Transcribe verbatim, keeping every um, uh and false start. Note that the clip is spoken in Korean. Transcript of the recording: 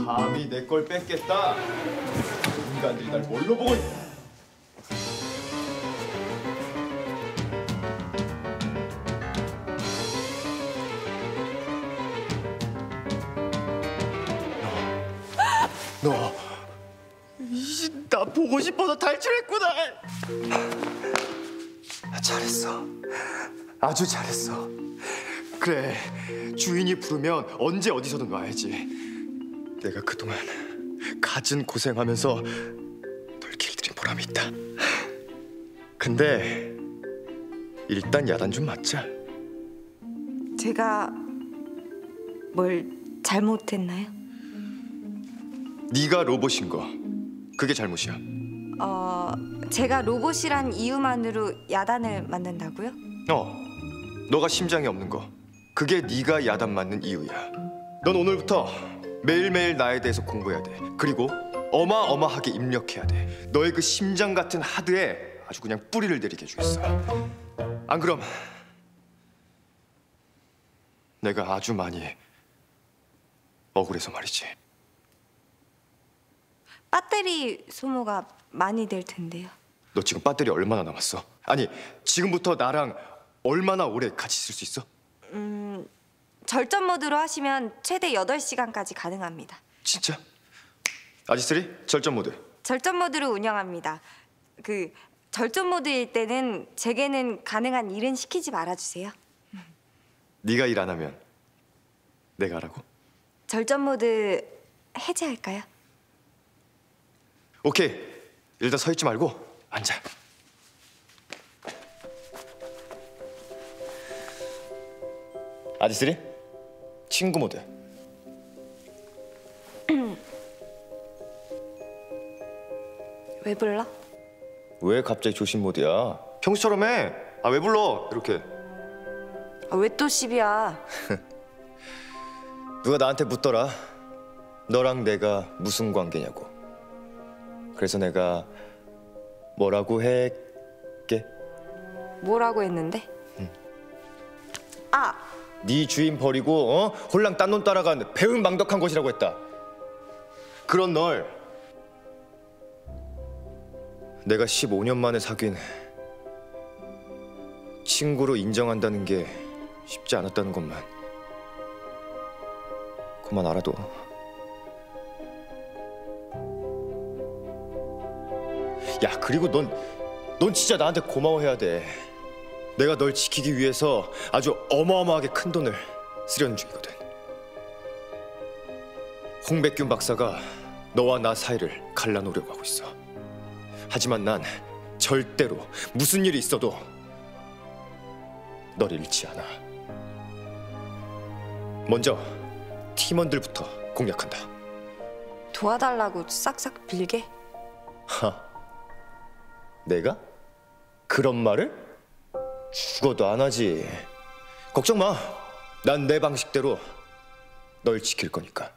감히 내 걸 뺏겠다. 인간들이 날 뭘로 보고 있냐. 너, 나 보고 싶어서 탈출했구나. 잘했어. 아주 잘했어. 그래, 주인이 부르면 언제 어디서든 와야지. 내가 그동안 갖은 고생하면서 널 길들인 보람이 있다. 근데 일단 야단 좀 맞자. 제가 뭘 잘못했나요? 네가 로봇인 거, 그게 잘못이야. 어, 제가 로봇이란 이유만으로 야단을 맞는다고요? 어, 너가 심장이 없는 거, 그게 네가 야단 맞는 이유야. 넌 오늘부터 매일매일 나에 대해서 공부해야 돼. 그리고 어마어마하게 입력해야 돼. 너의 그 심장 같은 하드에 아주 그냥 뿌리를 내리게 해주겠어. 안 그럼 내가 아주 많이 억울해서 말이지. 배터리 소모가 많이 될 텐데요. 너 지금 배터리 얼마나 남았어? 아니, 지금부터 나랑 얼마나 오래 같이 있을 수 있어? 음, 절전 모드로 하시면 최대 여덟 시간까지 가능합니다. 진짜? 아지스리, 절전 모드. 절전 모드로 운영합니다. 그 절전 모드일 때는 제게는 가능한 일은 시키지 말아주세요. 네가 일 안 하면 내가 하라고? 절전 모드 해제할까요? 오케이, 일단 서 있지 말고 앉아. 아지스리, 친구 모드. 왜 불러? 왜 갑자기 조심 모드야? 평소처럼 해. 아, 왜 불러? 이렇게. 아, 왜 또 시비야? 누가 나한테 묻더라. 너랑 내가 무슨 관계냐고. 그래서 내가 뭐라고 했게? 뭐라고 했는데? 응. 아! 네 주인 버리고 어? 홀랑 딴 놈 따라간 배은망덕한 것이라고 했다. 그런 널 내가 십오 년 만에 사귄 친구로 인정한다는 게 쉽지 않았다는 것만 그만 알아둬. 야, 그리고 넌, 넌 진짜 나한테 고마워해야 돼. 내가 널 지키기 위해서 아주 어마어마하게 큰 돈을 쓰려는 중이거든. 홍백균 박사가 너와 나 사이를 갈라놓으려고 하고 있어. 하지만 난 절대로 무슨 일이 있어도 널 잃지 않아. 먼저 팀원들부터 공략한다. 도와달라고 싹싹 빌게? 하, 내가? 그런 말을? 죽어도 안 하지. 걱정 마. 난 내 방식대로 널 지킬 거니까.